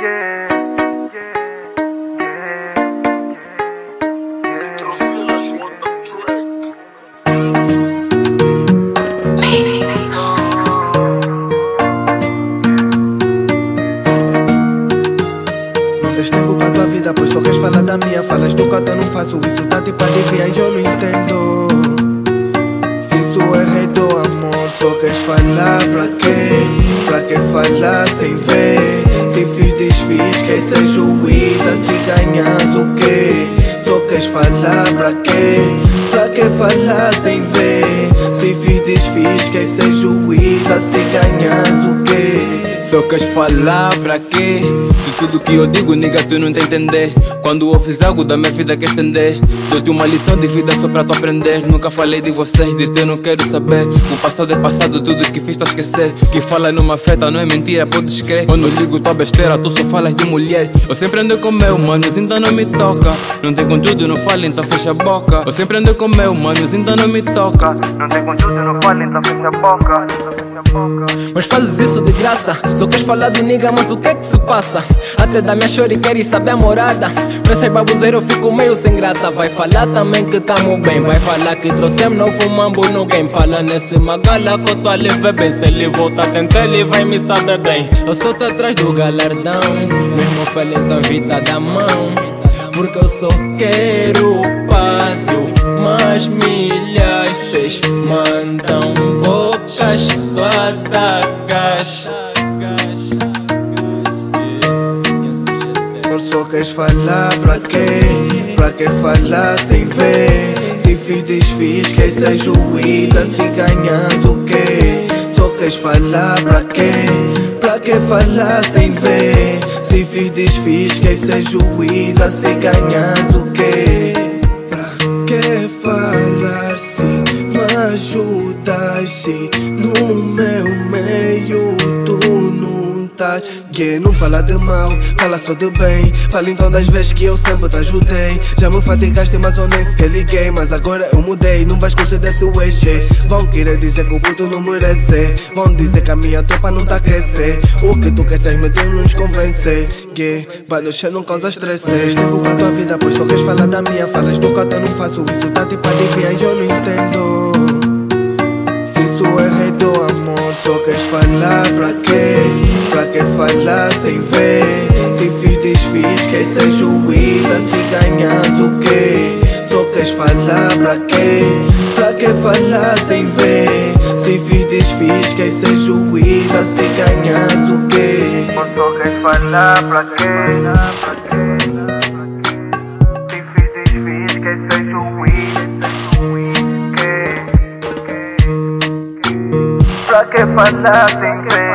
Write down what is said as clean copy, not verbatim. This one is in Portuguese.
Não tens tempo pra tua vida, pois só queres falar da minha. Falas do que eu não faço, isso tá tipo adivinha e eu não entendo. Se isso é rei do amor, só queres falar pra quê? Pra que falar sem ver? Se fiz desfiz, quem ser juiz, assim ganhas o quê? Só queres falar pra quê? Pra que falar sem ver? Se fiz desfiz, quem ser juiz, assim ganhas o quê? Só queres falar pra quê? De tudo que eu digo, nigga, tu não te entender. Quando eu fiz algo da minha vida que estender, dou-te uma lição de vida só pra tu aprender. Nunca falei de vocês, de teu não quero saber. O passado é passado, tudo que fiz tu a esquecer. Que fala numa feta, não é mentira, podes crer. Eu não ligo tua besteira, tu só falas de mulher. Eu sempre ando com meu manos, então não me toca. Não tem conteúdo, não fala, então fecha a boca. Eu sempre ando com meu manos, então não me toca. Não tem conteúdo, não fala, então fecha a boca. Mas fazes isso de graça, só queres falar do nigga, mas o que é que se passa? Até da minha chore queres saber a morada. Pra ser babuzeiro eu fico meio sem graça. Vai falar também que tamo bem, vai falar que trouxemos novo mambo no game. Fala nesse magala que eu tô a levar bem. Se ele volta a tentar, ele vai me saber bem. Eu só tô atrás do galardão, mesmo feliz da vida da mão. Porque eu só quero paz, mas milhas cês mandam bocas, tu atacas. Só queres falar pra quê? Pra que falar sem ver? Se fiz desfiz, quem ser juiz, assim ganhas o quê? Só queres falar pra quê? Pra que falar sem ver? Se fiz desfiz, quem ser juiz, assim ganhas o quê? Pra que falar se me ajudas, se no meu meio tu não estás? Não fala de mal, fala só de bem. Fala então das vezes que eu sempre te ajudei. Já me fatigaste mas eu nem sequer liguei. Mas agora eu mudei, não vais conceder esse wish. Vão querer dizer que o puto não merece. Vão dizer que a minha tropa não tá a crescer. O que tu queres meter não nos convence. Vai no chão, não causa estresse. Tens tempo pra tua vida, pois só queres falar da minha. Falas do que eu não faço, isso tá tipo adivinha e eu não entendo. Se isso é rei do amor, só queres falar pra quê? Pra que falar sem ver? Se fiz desfiz, quem ser juiz, assim ganhas o quê? Só queres falar pra quê? Pra que falar sem ver? Se fiz desfiz, quem ser juiz, assim ganhas o quê? Só queres falar pra quê? Se fiz desfiz, quem ser juiz, pra que falar sem ver?